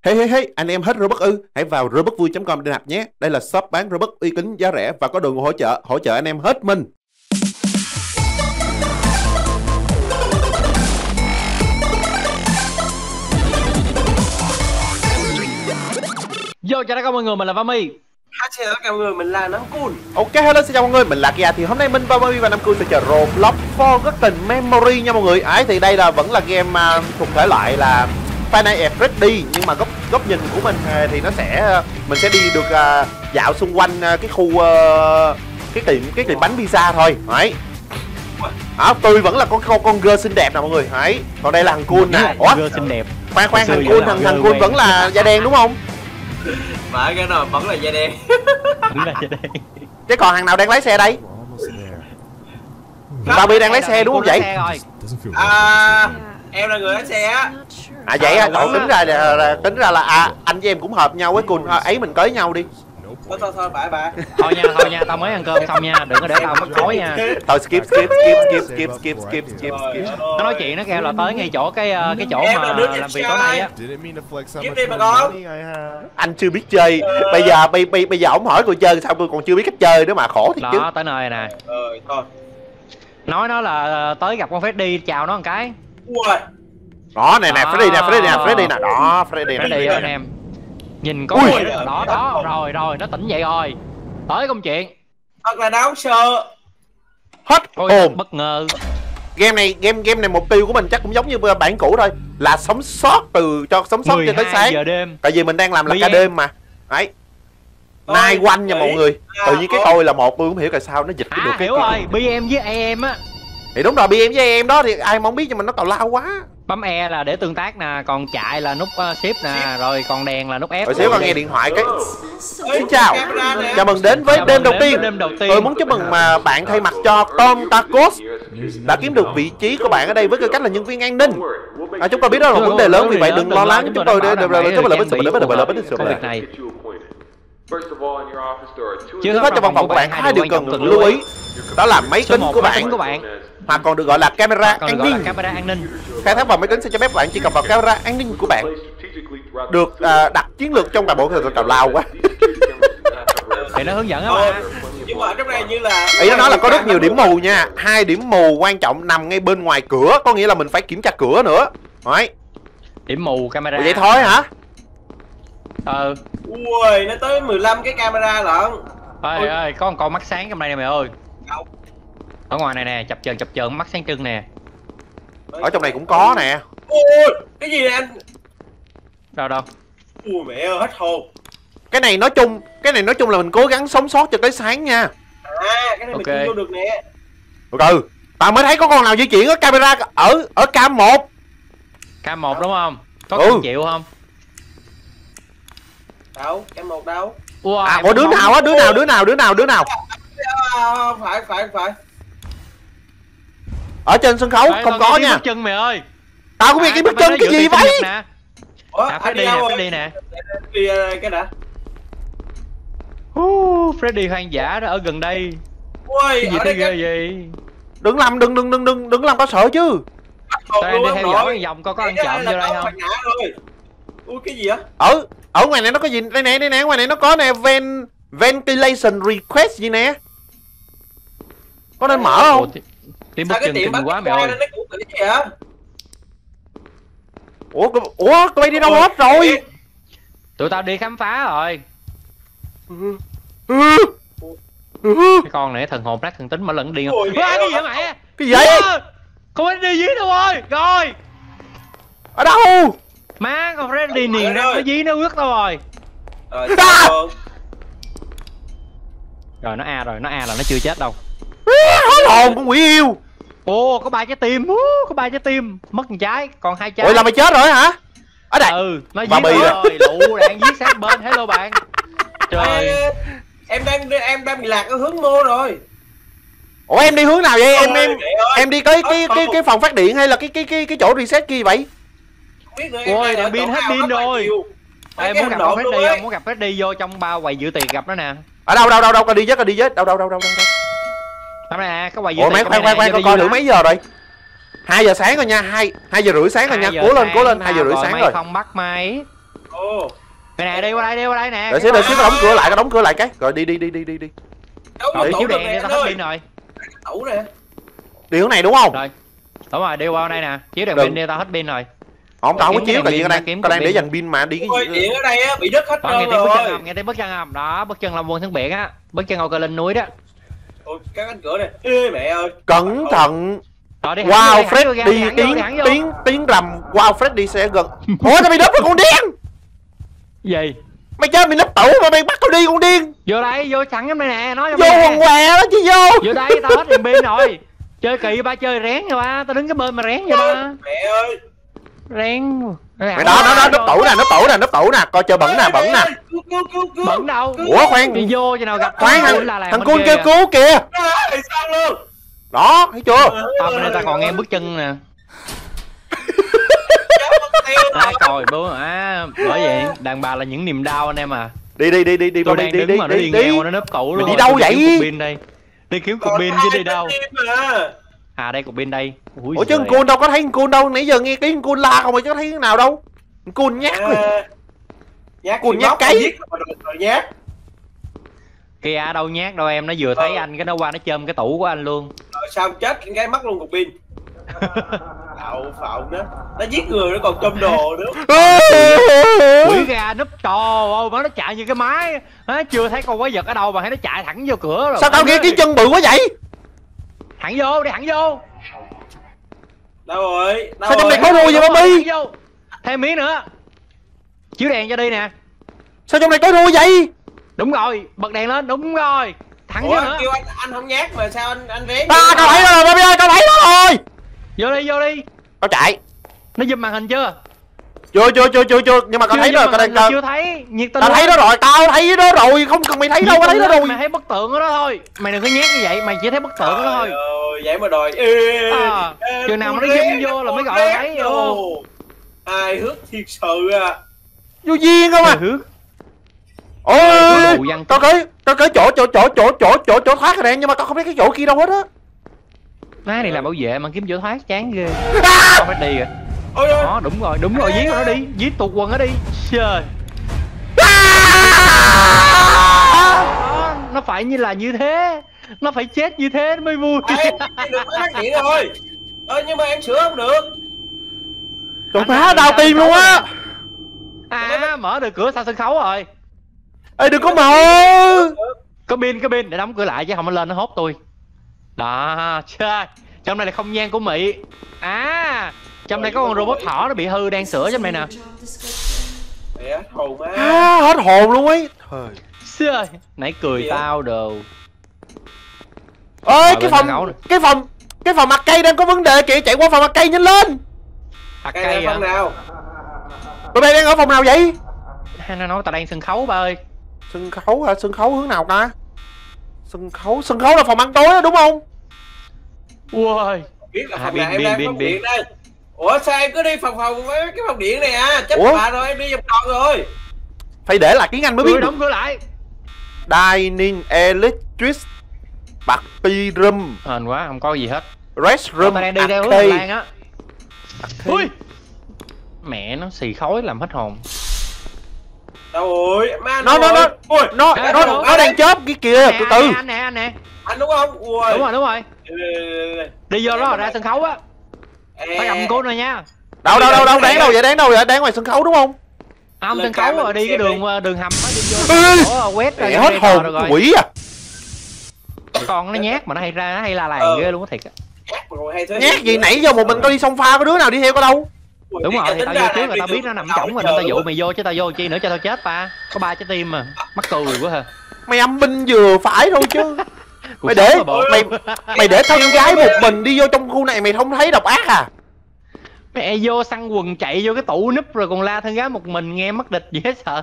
Hey, anh em hết Robux ư? Hãy vào robuxvui.com để nạp nhé. Đây là shop bán Robux uy tín, giá rẻ và có đội ngũ hỗ trợ anh em hết mình. Yo, chào tất cả mọi người, mình là Vami. Chào tất cả mọi người, mình là Nam Cun. Ok, hello, xin chào mọi người, mình là Kia. Thì hôm nay mình Vami và Nam Cun sẽ chờ Roblox Forgotten Memory nha mọi người. Thì đây vẫn là game thuộc thể loại là Five Nights at Freddy, nhưng mà góc nhìn của mình thì nó sẽ mình sẽ đi được dạo xung quanh cái khu cái tiệm bánh pizza thôi. Đấy. Tôi vẫn là con girl xinh đẹp nè mọi người. Đấy. Còn đây là thằng Cun nè. Ủa? Girl xinh đẹp. Khoan thằng Cun vẫn là da đen đúng không? Phải cái nào vẫn là da đen. Vẫn là da đen. Chứ còn thằng nào đang lái xe đây? Barbie đang lái xe đúng không vậy? Em là người lái xe á. Vậy á, tính ra là anh với em cũng hợp nhau với Cun, ấy mình cưới nhau đi. Thôi bye. Thôi nha, tao mới ăn cơm xong nha, đừng có để tao mất khối nha. Thôi skip. Nó nói chuyện nó kêu là tới ngay chỗ cái chỗ mà làm việc tối nay á. Skip đi bà con. Anh chưa biết chơi, bây giờ ổng hỏi tôi chơi sao tôi còn chưa biết cách chơi nữa mà khổ thiệt chứ. Đó, tới nơi nè. Thôi. Nói nó là tới gặp con Freddy, chào nó một cái. Ui. Đó nè, Freddy nè, đó Freddy anh em. Nhìn có người đó, rồi nó tỉnh dậy rồi. Tới công chuyện. Thật là đáng sợ. Hết hồn. Bất ngờ. Game này mục tiêu của mình chắc cũng giống như bản cũ thôi, là sống sót cho tới sáng. Giờ đêm. Tại vì mình đang làm là ca đêm mà. Đấy. Night quanh nha mọi người. Tự nhiên cái tôi là một, tôi cũng hiểu tại sao nó dịch được cái hiểu rồi, BM với AM á. Thì đúng rồi, BM với AM đó thì ai mà không biết, nhưng mà nó tào lao quá. Bấm E là để tương tác nè, còn chạy là nút shift nè, rồi còn đèn là nút F. Rồi xíu con nghe điện thoại cái. Xin chào. Chào mừng đến với đêm đầu tiên. Tôi muốn chúc mừng mà bạn thay mặt cho Tom Tacos đã kiếm được vị trí của bạn ở đây với tư cách là nhân viên an ninh. Chúng tôi biết đó là một vấn đề lớn, vì vậy đừng lo lắng, chúng tôi đều công việc này. Trước hết cho văn phòng của bạn hai điều cần lưu ý, đó là máy tính của bạn, hoặc còn được gọi là camera an ninh. Khai thác vào máy tính sẽ cho phép bạn truy cập vào camera an ninh của bạn, được đặt chiến lược trong toàn bộ tào lao quá. Thì nó hướng dẫn á mà. Nhưng mà ở trong này như là ý nó nói là có rất nhiều điểm mù nha. 2 điểm mù quan trọng nằm ngay bên ngoài cửa, có nghĩa là mình phải kiểm tra cửa nữa. Đấy. Điểm mù camera. Vậy thôi hả? Ui, nó tới 15 cái camera lận. Ơi, có một con mắt sáng trong đây nè mày ơi. Ở ngoài này nè, chập chờn mắt sáng trưng nè. Ở trong này cũng có nè. Ui, cái gì nè anh? Đâu? Ui mẹ ơi, hết hồn. Cái này nói chung là mình cố gắng sống sót cho tới sáng nha. Cái này mình chưa vô được nè. Tao mới thấy có con nào di chuyển ở camera ở cam 1. Cam 1 đúng không? Có cần chịu không? Đâu, cam 1 đâu? Ủa đứa nào á, đứa nào? Phải. Ở trên sân khấu không có nha. Bước chân mày ơi. Tao cũng biết cái bước chân cái gì vậy? Freddy nè. Đi cái đã. Freddy hoang dã đó ở gần đây. Ui, gì thế ghê vậy? Đừng làm tao sợ chứ. Tao đang đi theo dõi vòng coi có ăn trộm vô đây không? Ui cái gì á? Ở ngoài này nó có gì? Đây nè, ngoài này nó có nè, ventilation request gì nè. Có nên mở không? Tiếng bước chân kinh quá mày ơi. Ủa, tụi bay đi đâu hết rồi? Tụi tao đi khám phá rồi. Cái con này thần hồn nát thần tính mà lẫn điên không? Cái gì vậy mẹ? Cái gì vậy? Không phải đi dưới đâu rồi. Ở đâu? Má con Freddy niền ra nó dí nó ướt đâu rồi. Rồi nó A là nó chưa chết đâu. Hết hồn con quỷ yêu. Có 3 trái tim, mất một trái, còn 2 trái. Ủa là mày chết rồi hả? Ở đây. Nó giết rồi, lụ đang giết sát bên, hello bạn. Trời. Em đang bị lạc ở hướng mô rồi. Ủa em đi hướng nào vậy? Em đi cái phòng phát điện hay là cái chỗ reset kia vậy? Ôi, đèn pin hết pin rồi. Em muốn gặp Freddy không? Muốn gặp Freddy vô trong ba quầy dự tiền gặp nó nè. Ở đâu? Coi đi với. Đâu. Đâu nè, cái quầy dự tiền. Ủa khoan coi thử mấy giờ rồi? 2 giờ sáng rồi nha, 2 giờ rưỡi sáng rồi nha. Cố lên 2 giờ rưỡi sáng rồi. Không bắt mày. Ồ. Nè đi qua đây nè. Đợi xíu tao đóng cửa lại cái. Rồi đi. Rồi chiếu đèn đi, tao hết pin rồi. Tủ nè. Đi hướng này đúng không? Rồi. Đúng rồi, đi qua đây nè. Chiếu đèn Đừng. pin đi, tao hết pin rồi. Không, tao không có chiếu, tại vì kiếm tao đang để pin. dành pin mà đi cái Ôi, gì. điện ở đây á bị đứt hết Đó, trơn nghe tiếng bước chân rồi. không? Nghe tiếng bước chân không? Đó, bước chân Long Quân xuống biển á. Bước chân Âu Cơ lên núi đó. Ôi, cái cánh cửa này. Ê mẹ ơi. Cẩn thận. Rồi đi Wow, hẳn vô, Freddy hẳn vô. tiếng rầm. Wow, Freddy sẽ gần. Ủa sao mày nấp rồi con điên? Gì? Mày chơi mày nấp tủ mà mày bắt tao đi con điên. Vô đây, vô sẵn trong đây nè, nói cho Vô quần què đó chứ vô. Vô đây, tao hết đèn pin rồi. Chơi kỳ ba, chơi rén rồi ba, tao đứng cái bên mà rén vậy ba. Mẹ ơi. Rén. Mày đó nấp tủ nè, coi chơi bẩn nè. Cứu. Bẩn đâu? Ủa khoan. Đi vô cho nào gặp Khoan là thằng Cun kêu cứu kìa. Sao luôn. Đó, thấy chưa? Tao bên đây tao còn nghe bước chân nè. Trời bố bởi vậy đàn bà là những niềm đau anh em à. Đi Tôi đang đứng mà nó đi ngang qua nó nấp tủ luôn. Mày đi đâu vậy? Kiếm cục pin đây. Đi kiếm cục pin chứ đi đâu. À đây cục pin đây. Ủa chứ Cun đâu có thấy Cun đâu, nãy giờ nghe tiếng Cun la không mà chứ có thấy cái nào đâu. Cun nhát rồi. Cun nhát cái. Nhát. Kìa đâu nhát đâu em, nó vừa thấy anh cái nó qua nó chôm cái tủ của anh luôn. Rồi sao chết cái mất luôn cục pin. Phạo đó. Nó giết người nó còn chôm đồ nữa. Quỷ gà núp trò ôi mà nó chạy như cái máy. Nó chưa thấy con quái vật ở đâu mà thấy nó chạy thẳng vô cửa rồi. Sao tao nghe cái chân bự quá vậy? Thẳng vô, đi thẳng vô. Đâu rồi? Sao trong này có rùi vậy Bobby? Thêm miếng nữa. Chiếu đèn cho đi nè. Sao trong này có rùi vậy? Đúng rồi, bật đèn lên, đúng rồi. Thẳng vô nữa. Kêu anh không nhát mà sao anh rén? Tao thấy nó rồi Bobby ơi, tao thấy nó rồi. Vô đi. Tao chạy. Nó zoom màn hình chưa? Chưa, nhưng mà tao thấy rồi, tao chưa thấy, nhiệt tình. Tao thấy nó rồi, tao thấy nó rồi, không cần mày thấy đâu, tao thấy nó rồi. Mày thấy bức tượng của nó thôi. Mày đừng có nhát như vậy, mày chỉ thấy bức tượng của nó thôi. Vậy mà đòi. Chừng nào mà nó zoom vô là mới gọi là thấy vô. Ai hước thiệt sự à. Vô duyên không à. Ôi, tao cởi chỗ thoát rồi nè, nhưng mà tao không thấy cái chỗ kia đâu hết á. Má này làm bảo vệ mà kiếm chỗ thoát chán ghê. Không phải đi rồi. Đó, đúng rồi, giết nó đi, giết tụt quần nó đi. Trời. Nó phải như là như thế. Nó phải chết như thế mới vui. Em được máy phát điện rồi. Nhưng mà em sửa không được. Trời má, đau tim luôn á. Mở được cửa sau sân khấu rồi. Ê đừng có mở. Có pin để đóng cửa lại chứ không nó lên nó hốt tôi. Đó, chơi. Trong này là không gian của Mỹ. Trong này có con robot thỏ nó bị hư đang sửa trong này nè. Hết hồn luôn ấy. Trời, nãy cười tao đồ. Ơi cái phòng mặt cây đang có vấn đề kìa, chạy qua phòng mặt cây nhanh lên. Mặt cây à? Nào? Tụi bay đang ở phòng nào vậy? Nó nói tao đang sân khấu ba ơi. Sân khấu hả? Sân khấu hướng nào ta? Sân khấu là phòng ăn tối đó đúng không? Ui. Biết là phòng nào em đang phòng điện đây. Ủa sao em cứ đi phòng với cái phòng điện này à? Chết bà rồi, em đi vòng tròn rồi. Phải để lại tiếng Anh mới biết. Đóng cửa lại. Dining Electric Party Room. Hên quá, không có gì hết. Restroom. Tao đang đi theo hướng Hà Lan á. Ui. Mẹ nó xì khói làm hết hồn. Đâu rồi? Nó đang chớp cái kìa, từ từ. Anh nè. Anh đúng không? Ui. Đúng rồi. Đi vô đó ra sân khấu á. Phải cầm cô này nha. Đâu đáng đâu vậy? Đáng ngoài sân khấu đúng không? Không, sân khấu rồi đi cái đường hầm á, đi vô. Quét ra hết hồn quỷ à. Con nó nhát mà nó hay la làng ghê luôn á thiệt á. Nhát gì nãy giờ một mình tao đi xông pha có đứa nào đi theo có đâu. Đúng rồi, thì tao vô trước rồi tao biết nó nằm trỏng rồi nên tao dụ mày vô chứ tao vô chi nữa cho tao chết ba. Có 3 trái tim mà. Mắc cười quá hả? Mày âm binh vừa phải thôi chứ. Mày để thân gái một mình đi vô trong khu này mày không thấy độc ác à? Mẹ vô săn quần chạy vô cái tủ núp rồi còn la thân gái một mình nghe mất địch dễ sợ.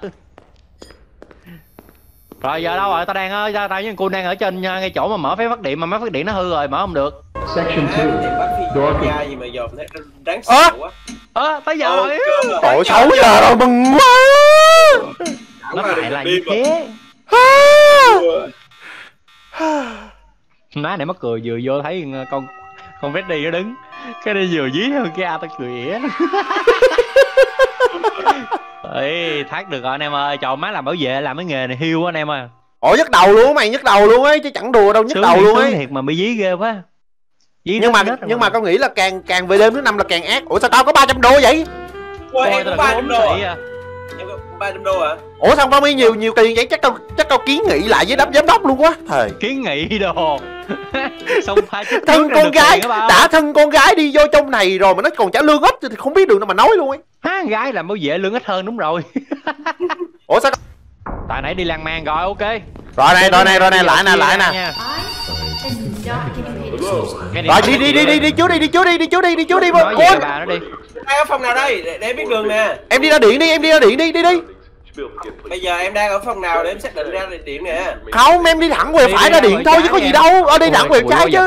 Rồi giờ đâu rồi? Tao đang tao với thằng Cun đang ở trên ngay chỗ mà mở phép phát điện mà máy phát điện nó hư rồi, mở không được. Section 2. Gì mà dòm thấy đáng sợ quá. Tới giờ rồi. Tội 6 giờ rồi mừng quá. Nó lại là như thế. Nói này mắc cười vừa vô thấy Con Freddy nó đứng cái đi vừa dí hơn cái A tao cười ỉa. Ê, thoát được rồi anh em ơi, chọn má làm bảo vệ làm cái nghề này hiu anh em ơi. Ủa nhức đầu luôn mày, nhức đầu luôn ấy chứ chẳng đùa đâu, nhức đầu luôn ấy. Thiệt mà bị dí ghê quá. Dí nhưng mà con nghĩ là càng về đêm thứ 5 là càng ác. Ủa sao tao có 300 đô vậy? Ủa em có 300 đô à? Em có 300 đô à? Ủa sao Tommy nhiều tiền vậy? Chắc tao kiến nghị lại với giám đốc luôn quá. Thời. Kiến nghị đồ. Xong pha chút thân con gái đã thân con gái đi vô trong này rồi mà nó còn trả lương ít thì không biết đường nào mà nói luôn ấy. Há, gái làm bảo vệ lương ít hơn đúng rồi. Ủa sao? Tại nãy đi lang mang rồi, ok. Rồi này lại nè. Rồi đi chú đi Nói về bà nó đi. Đang ở phòng nào đây để em biết đường nè. Em đi ra điện đi, đi. Bây giờ em đang ở phòng nào để em xác định ra điện nè. Không, em đi thẳng về phải ra điện thôi chứ có gì đâu. Ở đi thẳng về trái chứ.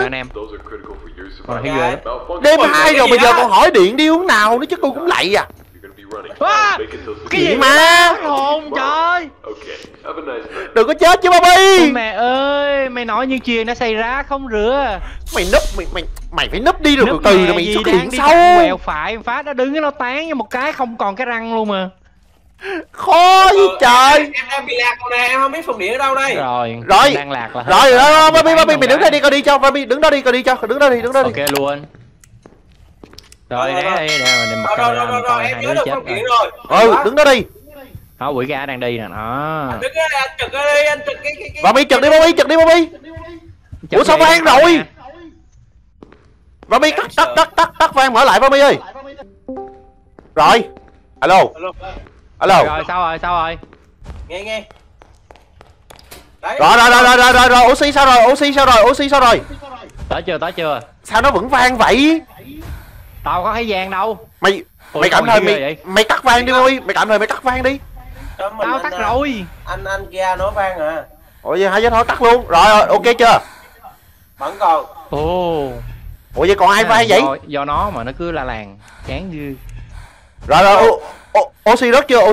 Đêm 2 rồi bây giờ còn hỏi điện đi hướng nào nữa chứ tôi cũng lạy à. Cái gì mà hồn trời. Đừng có chết chứ Bobby. Mẹ ơi, mày nói như chuyện đã xảy ra không rửa. Mày núp mày phải núp đi được từ từ rồi mày xuất hiện sau. Quẹo phải phát nó đứng nó tán như một cái không còn cái răng luôn mà. Khó với trời. Em đang bị lạc rồi nè, em không biết phòng điện ở đâu đây. Rồi đang lạc là rồi Bobby mày đứng đây đi coi đi cho Bobby, đứng đó đi coi đi cho, đứng đó đi. Ok luôn. Rồi để mình bật camera coi hai đứa chết rồi. Đứng đó đi. Đó quỷ gà đang đi nè đó. Đứng đây anh trực ở đây, anh trực cái Bobby trực đi Bobby. Ủa sao vang rồi? Bobby tắt vang mở lại Bobby ơi. Rồi. Alo. Rồi sao rồi? Nghe. Đấy. Rồi oxy sao rồi? Tới chưa? Sao nó vẫn vang vậy? Tao có thấy vang đâu. Mày cảm thời mày tắt vang đi Bobby, mày cảm thời mày tắt vang đi. Tao tắt rồi. Anh kia nói vang à. Ủa vậy hả? Vậy thôi tắt luôn. Rồi ok chưa? Vẫn còn. Ủa vậy còn ai vang vậy? Do nó mà nó cứ la làng chán dư. Rồi oxy hết chưa?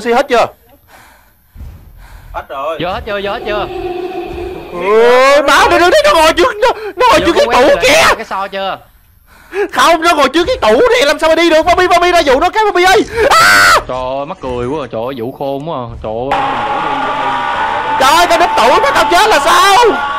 Hết rồi. Vô hết chưa? Báo nó ngồi trước cái tủ kìa. Cái xo chưa? Không, nó ngồi trước cái tủ thì làm sao mà đi được? Bobby ra dụ nó cái Bobby ơi. Trời ơi mắc cười quá, trời ơi vụ khôn quá. Trời ơi, tao đứt tủ mà tao chết là sao?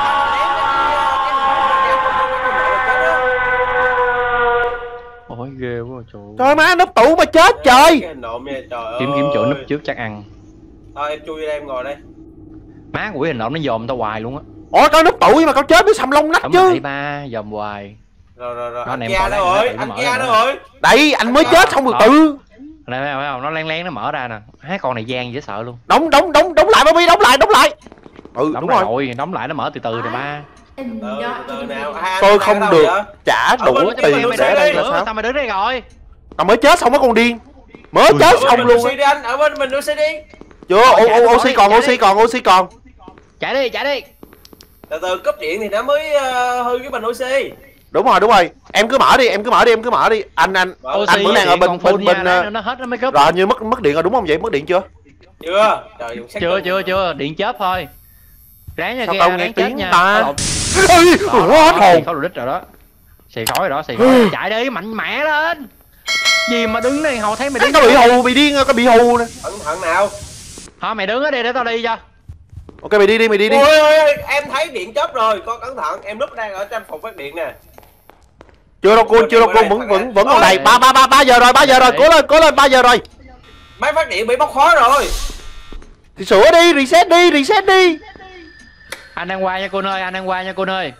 Ôi ghê quá trời. Trời má núp tủ mà chết trời. Kiếm chỗ núp trước chắc ăn. Thôi em chui ra em ngồi đây. Má quỷ hình nộm nó dòm tao hoài luôn á. Ủa tao núp tủ nhưng mà tao chết với sầm lông nách chứ. Ba dòm hoài. Rồi. Anh kia đâu rồi? Đây anh mới chết xong rồi tự. Đây thấy không? Nó lén nó mở ra nè. Hai con này gian dễ sợ luôn. Đóng lại Bobby, đóng lại. Đóng rồi, đóng lại nó mở từ từ rồi ba. Từ nào? Tôi không được trả đủ tiền để đây là sao? Sao mày đứng đây rồi? Tao mới chết xong á con điên. Mới chết xong luôn. Ở bên mình oxy đi. Chưa, oxy còn. Chạy đi. Từ cúp điện thì nó mới hư cái bình oxy. Đúng rồi. Em cứ mở đi. Anh vẫn đang ở bên nó hết nó mới cúp. Rồi như mất điện rồi đúng không vậy? Mất điện chưa? Chưa, điện chớp thôi. Ráng nha kia, tao nghe tiếng nha. Ôi, hết hồn. Khói lít rồi đó. Xì khói rồi. Chạy đi, mạnh mẽ lên. Gì mà đứng đây hầu thấy mày đứng. Tao bị hù, bị điên, có bị hù nè. Thằng nào? Thôi mày đứng ở đây để tao đi cho. Ok mày đi đi. Ôi, em thấy điện chớp rồi, con cẩn thận, em núp đang ở trong phòng phát điện nè. Chưa đâu con, vẫn còn đầy. 3 giờ rồi, cố lên 3 giờ rồi. Máy phát điện bị bốc khói rồi. Thì sửa đi, reset đi. Anh đang qua nha cô ơi,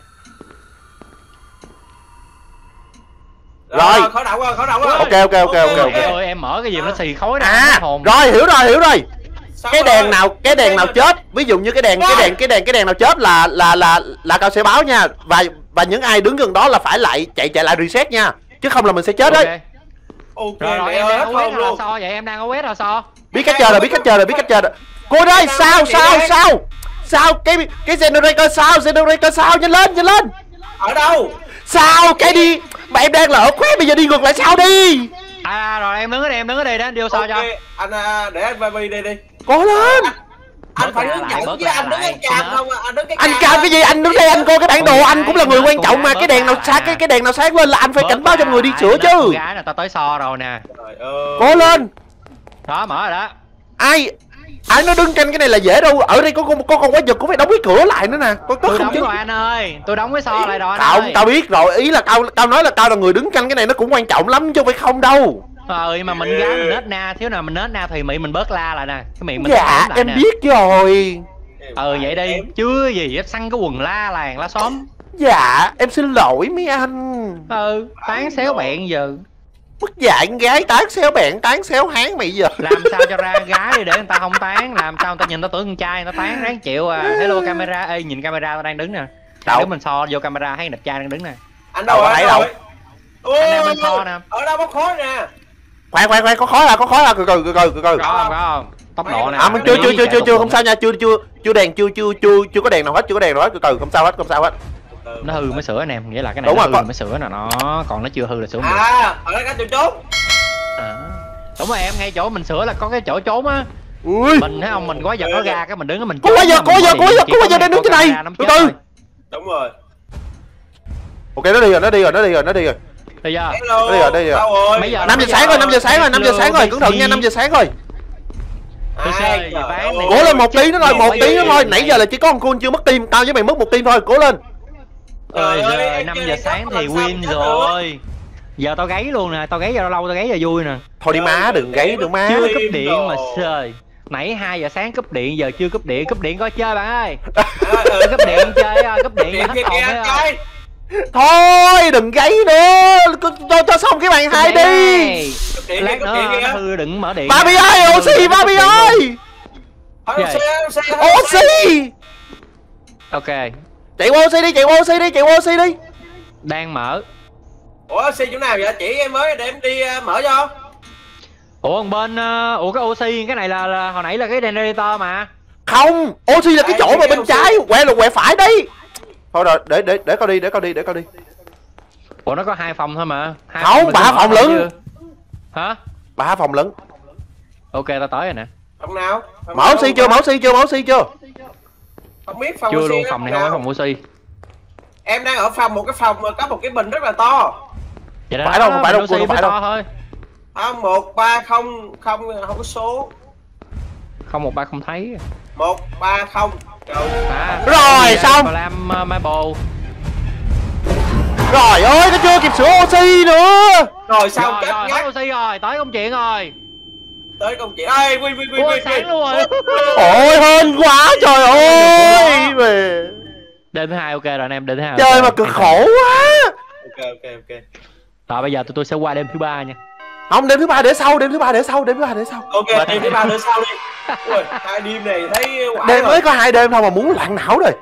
Rồi. Khói đậu qua. Ok. Ơi em mở cái gì nó xì khói nè. Rồi, hiểu rồi. Cái đèn nào chết, ví dụ như cái đèn nào chết là cậu sẽ báo nha, và những ai đứng gần đó là phải chạy lại reset nha, chứ không là mình sẽ chết đấy. Ok. Rồi em đang ở quét rồi so vậy, em đang ở quét rồi so. Biết cách chơi rồi. Cô ơi, sao cái generator sao, nhanh lên. Ở đâu? Sao cái đi mà em đang là ở khóe bây giờ đi ngược lại sao đi. Rồi em đứng ở đây đó, điều sao cho anh để anh Baby đi. Cố lên. Anh phải hướng dẫn chứ, anh đứng cái cam không à, anh đứng cái Anh cam cái gì, anh đứng đây anh coi cái bản đồ, anh cũng là người quan trọng mà. Cái đèn nào sáng, cái đèn nào sáng lên là anh phải cảnh báo cho người đi sửa chứ. Gái này tao tới so rồi nè. Cố lên. Đó, mở rồi đó. Ai nó đứng canh cái này là dễ đâu. Ở đây có con quái vật cũng phải đóng cái cửa lại nữa nè. Có Tôi không đóng chứ? rồi anh ơi, tôi đóng cái so lại rồi anh ơi. Tao biết rồi, ý là tao nói là tao là người đứng canh cái này nó cũng quan trọng lắm chứ không phải không đâu. Nhưng mà mình gái mình nết na, thiếu nào mình nết na thì mình bớt la lại nè. Cái miệng mình Dạ em nè. biết rồi. Vậy đi, chứ gì hết săn cái quần la làng la xóm. Dạ em xin lỗi mấy anh. Tán xéo bẹn giờ. Mất dạy con gái tán xéo bẹn tán xéo hán mày giờ. Làm sao cho ra gái để người ta không tán, làm sao người ta nhìn ta tưởng con trai người ta tán ráng chịu à. Hello camera, ê nhìn camera tao đang đứng nè. Nếu mình so vô camera thấy đẹp trai đang đứng nè. Anh đâu thấy đâu? Anh đang bên so nè. Ở đâu có khói nè. Khoan có khói à, từ từ. Có không? Tốc độ nè. Chưa không sao nha, chưa đèn chưa có đèn nào hết, từ từ không sao hết. Nó hư mới sửa anh em, nghĩa là cái này nó hư mới sửa nè, nó còn nó chưa hư là sửa. Ở đây có chỗ trốn. Đúng rồi em, ngay chỗ mình sửa là có cái chỗ trốn á. Mình thấy không, mình quái vật nó ra cái mình đứng mình. Có quái vật đang đứng trên này. Từ từ. Đúng rồi. Ok nó đi rồi. Bây giờ. Đi rồi. 5 giờ sáng rồi, cẩn thận nha, 5 giờ sáng rồi. Cố lên một tí nữa thôi, nãy giờ là chỉ có con Kun chưa mất tim, tao với mày mất một tim thôi, cố lên. Giờ 5 giờ sáng thì win rồi. Giờ tao gáy luôn nè, tao gáy giờ lâu tao gáy giờ vui nè. Thôi đi má, đừng gáy được má. Chưa cúp điện mà trời. Nãy 2 giờ sáng cúp điện, giờ chưa cúp điện coi chơi bạn ơi. Cúp điện chơi, cúp điện hết hồn thấy không? Thôi đừng gáy nữa, cho xong cái bàn 2 đi. Lát nữa nó hư đừng mở điện. Barbie ơi, oxy Barbie ơi. Oxy. Ok. Chạy qua oxy đi. Đang mở. Ủa oxy chỗ nào vậy? Chỉ em mới để em đi mở cho. Ủa bên cái oxy cái này là hồi nãy là cái generator mà. Không, oxy là cái chỗ mà bên trái, quẹ phải đấy. Thôi rồi, để coi đi. Ủa nó có 2 phòng thôi mà. Không, 3 phòng lận. Hả? 3 phòng lận. Ok tao tới rồi nè. Phòng nào? Mở oxy chưa? Không biết phòng chưa oxy luôn, phòng này không phải phòng oxy. Em đang ở phòng một cái phòng mà có một cái bình rất là to. Vậy đó, phải đâu, không phải đâu. Thôi. 130 không có số. 0130 không thấy. 130. Rồi xong. Làm marble. Rồi ơi, nó chưa kịp sửa oxy nữa. Rồi xong chết ngắt oxy rồi, tới công chuyện rồi. Tới công chuyện ơi, win sáng luôn rồi. Ôi hên quá trời ơi. Đêm thứ 2 ok rồi anh em, đêm thứ 2. Chơi mà cực khổ quá. Ok. Rồi bây giờ tôi sẽ qua đêm thứ 3 nha. Không, đêm thứ 3 để sau. Ok, đêm thứ 3 để sau đi. Ui, 2 đêm này thấy quả. Đêm mới có 2 đêm thôi mà muốn loạn não rồi.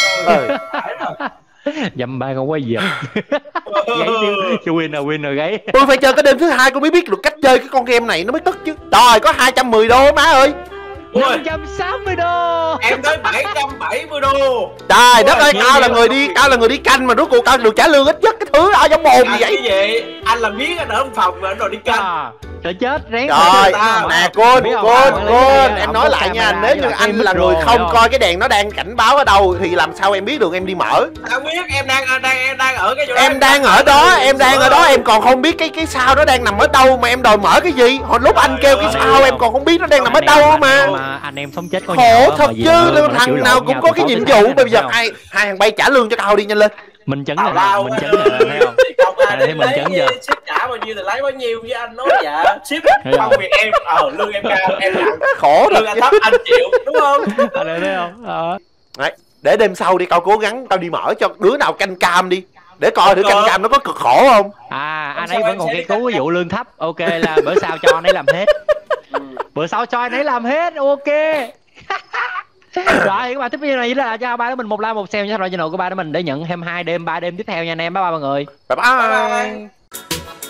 Dầm ba con quay gì gáy chưa win rồi gáy. Tôi phải chơi cái đêm thứ 2 tôi mới biết được cách chơi cái con game này nó mới tức chứ. Trời, có 210 đô má ơi. 560 đô. Em tới 770 đô. Trời đất ơi, tao là người đi canh mà rốt cuộc tao được trả lương ít nhất cái thứ ở trong mồm gì vậy? Cái gì? Anh làm miếng anh ở trong phòng mà anh rồi đi canh. Trời chết rén. Rồi, nè Côn, em nói lại nha, nếu như anh là người không coi cái đèn nó đang cảnh báo ở đâu thì làm sao em biết được em đi mở? Tao biết em đang ở cái chỗ đó. Em đang ở đó, em còn không biết cái sao nó đang nằm ở đâu mà em đòi mở cái gì? Hồi lúc anh kêu cái sao em còn không biết nó đang nằm ở đâu mà. Anh em sống chết khổ thật chứ, thằng nào cũng có cái nhiệm vụ. Bây giờ hai thằng bay trả lương cho tao đi nhanh lên. Mình chấn rồi, mình chấn rồi, thấy không? Thấy mình chấn giờ. Ship trả bao nhiêu thì lấy bao nhiêu với anh nói dạ. Ship công việc em, lương em cao, em nặng. Khổ thật. Lương anh thấp anh chịu, đúng không? Anh thấy không? Đấy, để đêm sau đi, tao cố gắng tao đi mở cho đứa nào canh cam đi. Để coi thử canh cam nó có cực khổ không. Anh ấy vẫn còn nghiên cứu cái vụ lương thấp. Ok là bữa sau cho anh ấy làm hết. Bữa sau cho anh ấy làm hết, ok. Rồi các bạn tiếp video này là cho ba đứa mình một like một share cho channel của ba đứa mình để nhận thêm 2 đêm 3 đêm tiếp theo nha anh em. Bye bye mọi người. Bye bye.